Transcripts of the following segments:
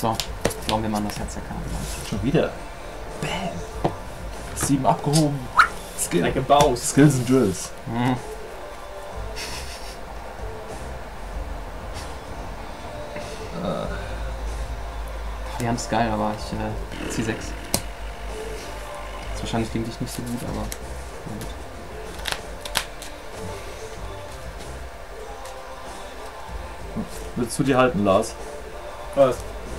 So, glauben wir mal an das Herz der Karte. Schon wieder. Bam. 7 abgehoben. Skill. Like a Baus. Skills and Drills. Mhm. Die haben es geil, aber ich zieh 6. Ist wahrscheinlich gegen dich nicht so gut, aber. Na gut. Willst du die halten, Lars? Was?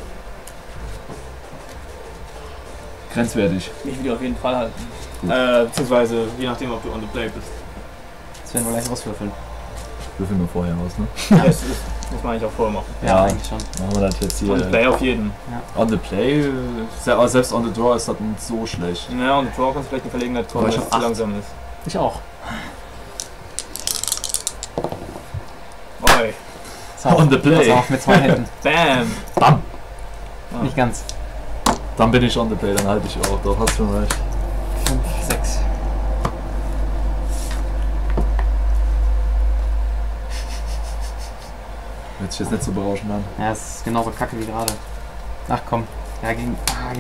Grenzwertig. Ich will die auf jeden Fall halten. Gut. Beziehungsweise, je nachdem, ob du on the play bist. Das werden wir gleich auswürfeln. Würfeln wir vorher aus, ne? Das muss man eigentlich auch vorher machen. Ja, eigentlich schon. Machen wir das jetzt hier. On the play auf jeden. On the play, aber selbst on the draw ist das nicht so schlecht. Ja, on the draw kannst du vielleicht in Verlegenheit kommen, Aber weil ich es hab zu 8. langsam ist. Ich auch. Oi. Pass auf, On the play. Pass auf, mit 2 Händen. Bam! Bam! Nicht ganz. Dann bin ich on the play, dann halte ich auch. Doch, hast du recht. 5, 6. Hört sich jetzt nicht so berauschend an. Ja, es ist genauso kacke wie gerade. Ach komm. Ja, gegen.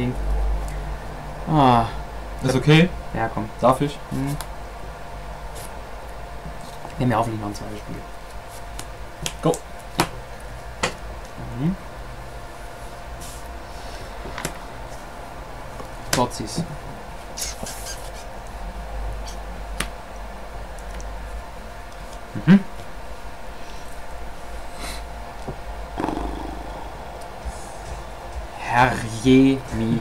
Ah. Ist okay? Ja, komm. Darf ich? Hm. Wir haben ja hoffentlich noch ein zweites Spiel. Go! Mhm. Totzis. Mhm. Herrje, mi.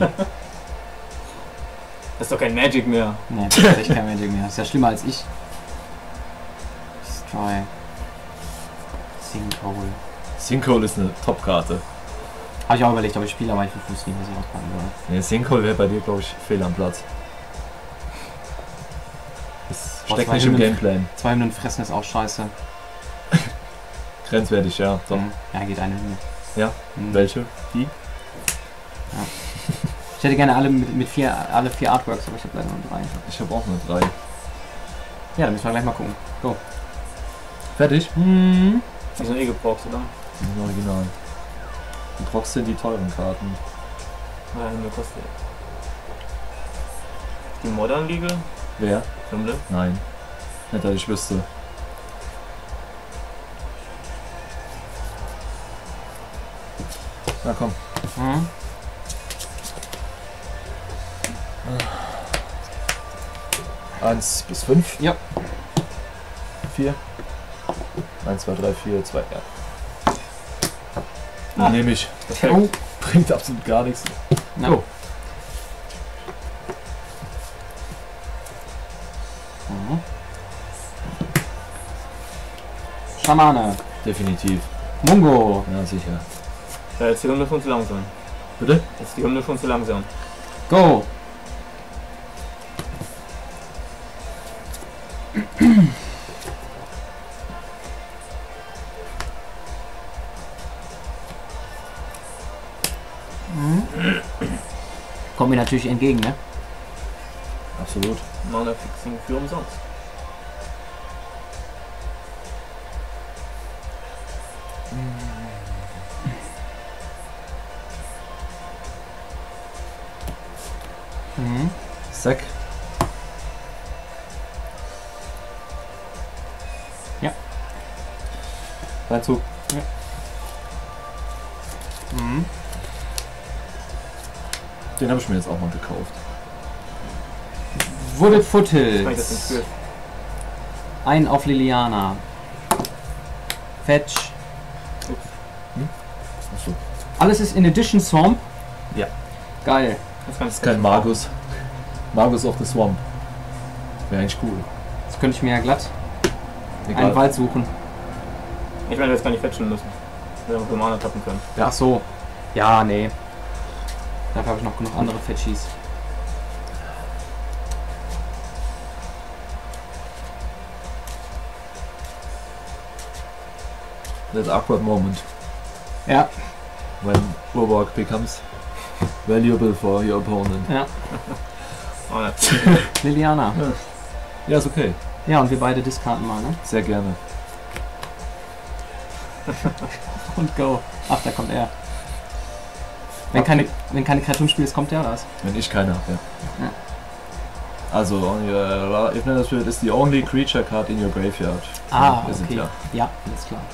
Das ist doch kein Magic mehr. Ne, das ist echt kein Magic mehr. Das ist ja schlimmer als ich. Destroy. Sinkhole. Sinkhole ist eine Top-Karte. Habe ich auch überlegt, ob ich spiele, aber ich wusste nicht, was ich auspacken soll. Nee, Sinkhole wäre bei dir, glaube ich, fehl am Platz. Das Boah, steckt zwei nicht im Hymnen. Gameplan. 2 Hymnen fressen ist auch scheiße. Grenzwertig, ja. Doch. Ja, geht eine Hymne. Ja. Mhm. Welche? Die? Ich hätte gerne alle mit alle 4 Artworks, aber ich habe leider nur 3. Ich habe auch nur 3. Ja, dann müssen wir gleich mal gucken. Go. Fertig? Mhm. Die sind eh gebraucht, oder? Im Original. Und trotzdem die teuren Karten. Ja, mir kostet. Die Modern Liga? Wer? Hymne? Nein. Nicht, dass ich wüsste. Na komm. Mhm. Eins bis 5. Ja. 4. 1, 2, 3, 4, 2, ja. Ah. Nehme ich. Oh. Bringt absolut gar nichts. Na. Oh. Mhm. Schamane. Definitiv. Mungo. Ja, sicher. Ja, jetzt ist die Hymne schon zu langsam. Bitte? Jetzt ist die Hymne schon zu langsam. Go. Kommt mir natürlich entgegen, ne? Absolut. Mana Fixing für umsonst. Mhm. Sack. Ja. Reinzug. Mhm. Den habe ich mir jetzt auch mal gekauft. Wooded Kann ich das nicht Foothills. für? Ein auf Liliana. Fetch. Achso. Alles ist in Addition Swamp. Ja. Geil. Das kann ich Das ist kein Magus. Magus of the Swamp. Wäre eigentlich cool. Jetzt könnte ich mir ja glatt Egal. einen Wald suchen. Ich meine, wir jetzt gar nicht fetchen müssen. Wir haben Mana tappen können. Ja. Ach so. Ja, nee. Dafür habe ich noch genug andere Fetchies. That awkward moment Ja. when Urborg becomes valuable for your opponent. Ja. Oh, ja. Liliana. Ja, ist okay. Ja, und wir beide diskarten mal, ne? Sehr gerne. Und go. Ach, da kommt er. Wenn keine Kreaturen spielst, kommt der oder was? Wenn ich keine habe, ja. Ja. Also, if Nether Spirit is the only creature card in your graveyard. Ah, Ist es okay. ja. Ja, alles klar.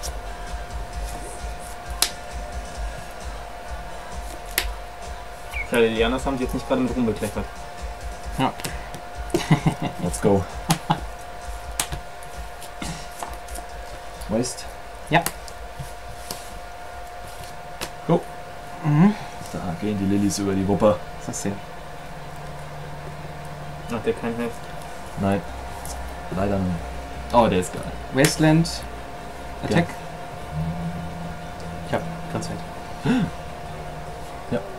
Ja, die anderen haben die jetzt nicht gerade mit rumbekleckert. Ja. Let's go. Waste. Ja. Go. Mhm. Da gehen die Lillys über die Wupper. Was ist das hier? Hat der kein Heft? Nein. Leider nicht. Oh, der ist geil. Wasteland. Attack. Ich hab ganz weit. Ja.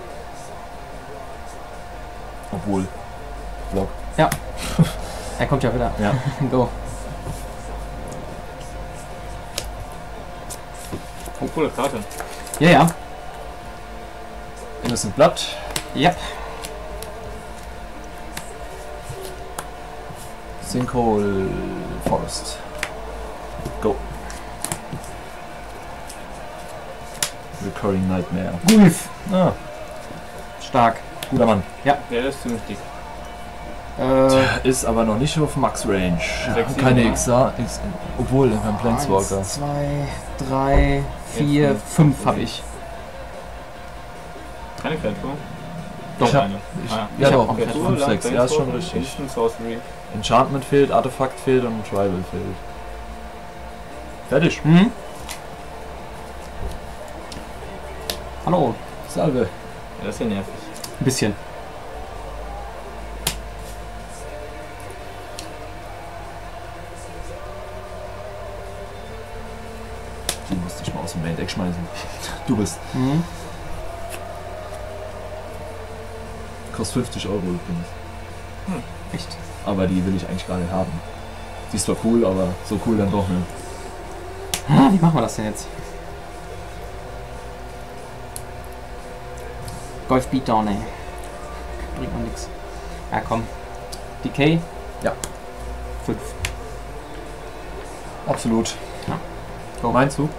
Obwohl. Block. Er kommt ja wieder. Ja. Go. Oh, coole Karte. Ja, ja. Innocent Blood. Ja. Sinkhole Forest. Go. Recurring Nightmare. Gulf. Ah, Stark. guter Mann. Ja, der ist ziemlich dick. Ist aber noch nicht auf Max Range. Sechs, Keine sieben, XA, obwohl beim Planeswalker. 1, 2, 3, 4, 5 habe ich. Keine Kreatur? Doch. Ich hab- eine. Ich, Ah, ja Ich hab doch, auch okay, Kreatur, 5, 6, ja ist schon richtig. Instant Sorcery. Enchantment fehlt, Artefakt fehlt und Tribal fehlt. Fertig. Mhm. Hallo. Salve. Ja, das ist ja nervig. Ein bisschen. Die musste ich mal aus dem Main Deck schmeißen. Du bist. Mhm. Kostet 50 Euro übrigens. Echt. Aber die will ich eigentlich gar nicht haben. Die ist zwar cool, aber so cool dann doch nicht. Wie machen wir das denn jetzt? Golf Beatdown, ey. Bringt man nix. Ja, komm. Decay? Ja. 5. Absolut. Ja. Go. Meinst du?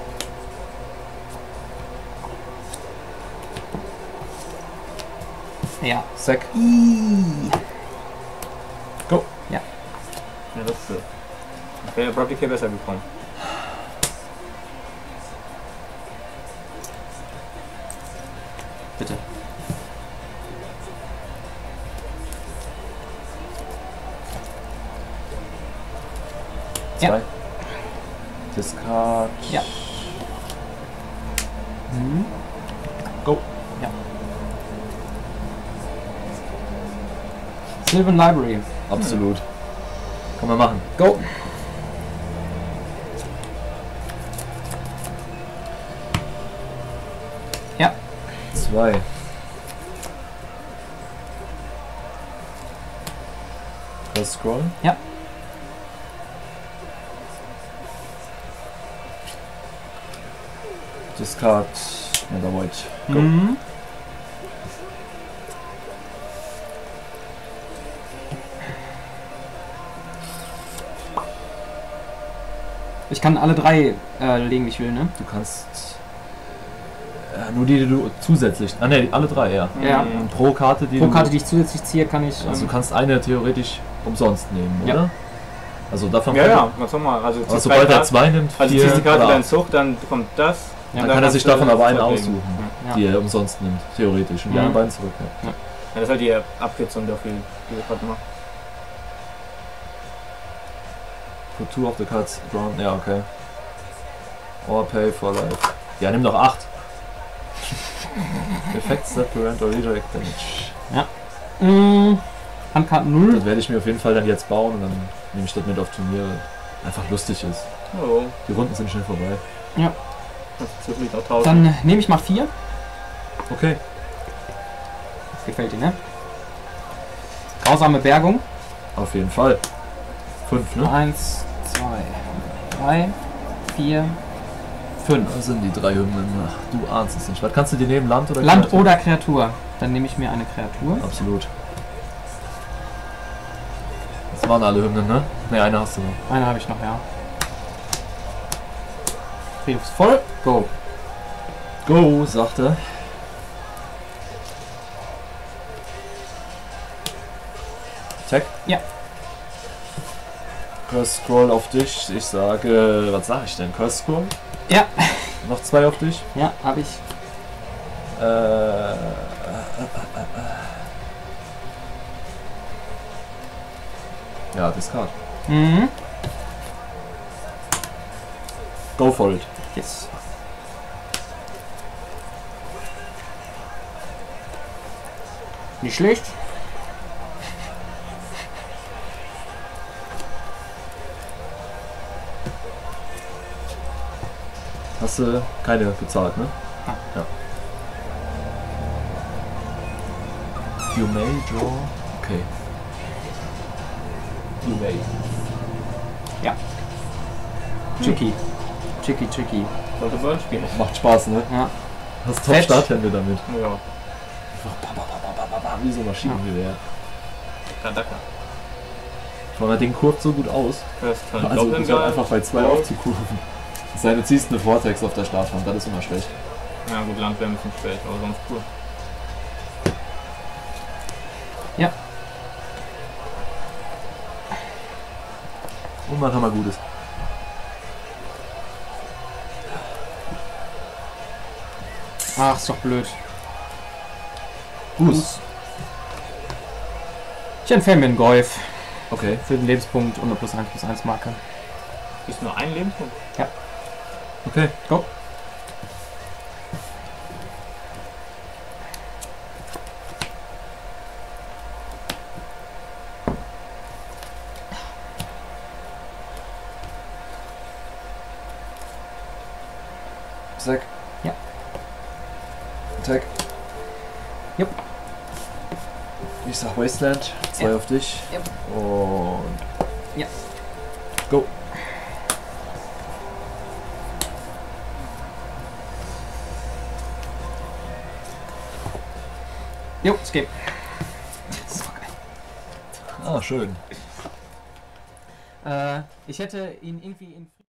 Ja. Sack. Ja, das ist wäre Property K besser gekommen. Bitte. Ja. 2. Discard. Ja. Mhm. Go. Ja. Sylvan Library. Absolut. Kann man machen. Go. Ja. 2. Cross Scroll. Ja. Discard. Nether Void. Go. Mhm. Ich kann alle drei legen, wie ich will, ne? Du kannst nur die du zusätzlich. Ah ne, alle drei, ja. Ja. Und pro Karte, die Pro du. Karte, die ich zusätzlich ziehe, kann ich. Also du kannst eine theoretisch umsonst nehmen, Ja. oder? Also davon Ja, ja, was soll man? Also, Aber sobald er 2 nimmt, also 4 ziehst die Karte oder wieder in 8, Zug, dann kommt das. Ja, dann kann er sich kannst du davon aber einen zurücklegen. aussuchen, Ja. die er umsonst nimmt, theoretisch. Und die Mhm. anderen beiden zurück. Ja. Ja, das ist halt die Abkürzung dafür, die wir gerade machen. Put 2 of the cards drawn. Ja, okay. Or pay for life. Ja, nimm doch 8. Effects that prevent or redirect damage. Handkarten 0. Das werde ich mir auf jeden Fall dann jetzt bauen und dann nehme ich das mit auf Turniere. Einfach lustig ist. Oh, Die Runden sind schnell vorbei. kannst du zufällig auch tauschen. Dann nehme ich mal 4. Okay. Das gefällt dir, ne? Grausame Bergung. Auf jeden Fall. 5, ne? 1, 2, 3, 4, 5. Das sind die 3 Hymnen. Ach, du ahnst es nicht. Was kannst du dir nehmen? Land oder Land Kreatur? oder Kreatur. Dann nehme ich mir eine Kreatur. Absolut. Das waren alle Hymnen, ne? Ne, eine hast du noch. Eine habe ich noch, ja. Friedhof ist voll. Go. Go, sagt er. Tag? Ja. Curse Scroll auf dich. Ich sage, was sage ich denn? Curse Scroll? Ja. Noch 2 auf dich. Ja, habe ich. Ja, Discard. Mhm. Go for it. Yes. Nicht schlecht. Hast du keine bezahlt, ne? Ah. Ja. You may draw. Okay. You may. Tricky. Tricky. Sollte Burn spielen. Macht Spaß, ne? Ja. Hast top Fetch. Starthände damit. Ja. Einfach wie so ein Maschinengewehr. Kadaka. Vor allem, das Ding kurft so gut aus. First Turn. Also du Doppeln sollst einfach bei 2 Gold. aufzukurven. Es sei denn, du ziehst eine Vortex auf der Starthand, das ist immer schlecht. Ja gut, Land wäre ein bisschen spät, aber sonst cool. Und dann haben wir Gutes. Ach, ist doch blöd. Goose. Ich entferne mir einen Golf Okay. für den Lebenspunkt und eine +1/+1 Marke. Ist nur ein Lebenspunkt. Okay. Go. Zack. Ja. Attack. Jupp. Ich sag Wasteland. 2 Ja. auf dich. Jupp. Und. Ja. Go. Jo, skip. Das ist doch geil. Ah, schön. Ich hätte ihn irgendwie in